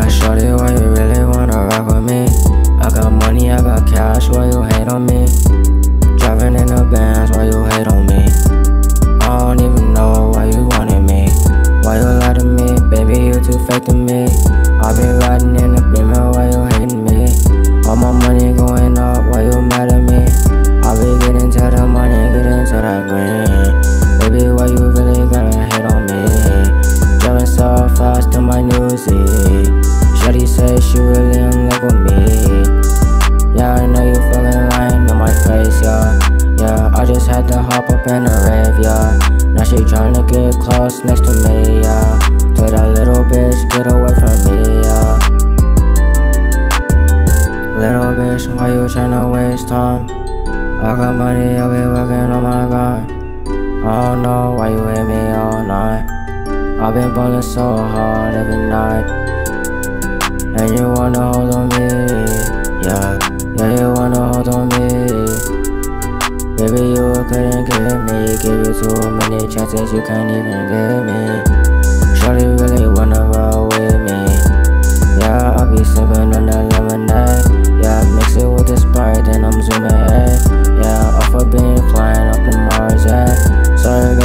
Yeah, shorty, why you really wanna rock with me? I got money, I got cash, why you hate on me? Driving in the Benz, why you hate on me? I don't even know why you wanted me. Why you lie to me, baby, you too fake to me. I be riding in the Beamer, why you hating me? All my money going up, why you mad at me? I be getting to the money, getting to that green. Baby, why you really gotta hate on me? Driving so fast to my new Z. Shawty say she really in love with me. Yeah, I know you fucking lying to my face, yeah. Yeah, I just had to hop up in a rave, yeah. Now she tryna get close next to me, yeah. Tell that little bitch, get away from me, yeah. Little bitch, why you tryna waste time? I got money, I be working on my grind. I don't know why you hit me all night. I've been ballin' so hard every night. And you wanna hold on me, yeah. Yeah, you wanna hold on me. Baby, you couldn't get me. Give you too many chances, you can't even get me. Shawty really wanna roll with me. Yeah, I be sippin' on that lemonade. Yeah, mix it with the Sprite, then I'm zooming in. Yeah, off a beam, flying up to Mars, yeah. Sorry,